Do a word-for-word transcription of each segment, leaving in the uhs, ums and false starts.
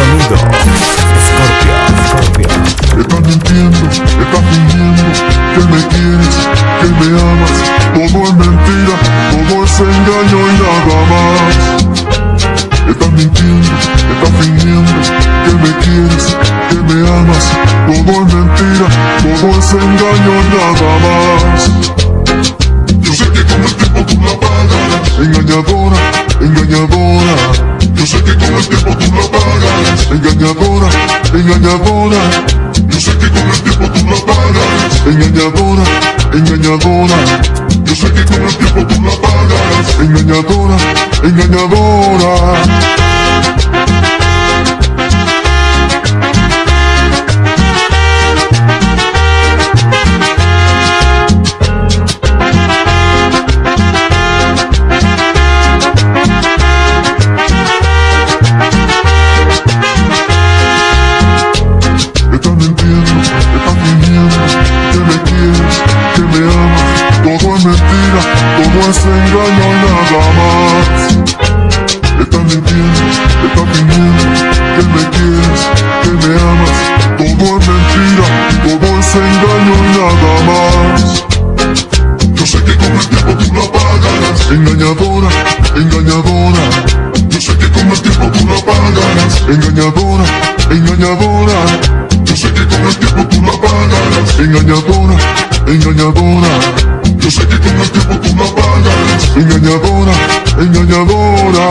Sonido Scorpio, Scorpio. Estás mintiendo, estás fingiendo que me quieres, que me amas. Todo es mentira, todo es engaño y nada más. Estás mintiendo, estás fingiendo que me quieres, que me amas. Todo es mentira, todo es engaño y nada más. Yo sé que con el tiempo tú la pagarás. Engañadora, engañadora. Yo sé que con el tiempo tú la pagarás. Engañadora, engañadora. Yo sé que con el tiempo tú la pagarás. Engañadora, engañadora. Yo sé que con el tiempo tú la pagarás. Engañadora, engañadora. Estás mintiendo, estás fingiendo que me quieres, que me amas. Todo es mentira, todo es engaño y nada más. Estás mintiendo, estás fingiendo que me quieres, que me amas. Todo es mentira, todo es engaño y nada más. Yo sé que con el tiempo tú la pagarás. Engañadora, engañadora. Yo sé que con el tiempo tú la pagarás. Engañadora, engañadora. Yo sé que con el tiempo tú la pagarás. Engañadora, engañadora. Yo sé que con el tiempo tú la pagarás. Engañadora, engañadora.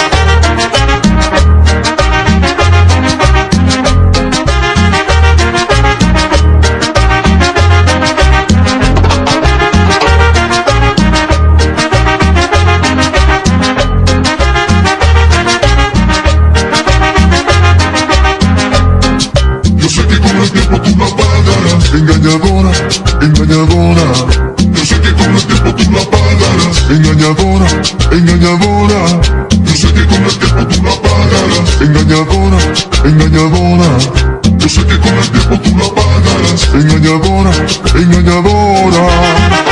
Engañadora, engañadora. Yo sé que con el tiempo tú la pagarás. Engañadora, engañadora. Yo sé que con el tiempo tú la pagarás. Engañadora, engañadora. Yo sé que con el tiempo tú la pagarás. Engañadora, engañadora.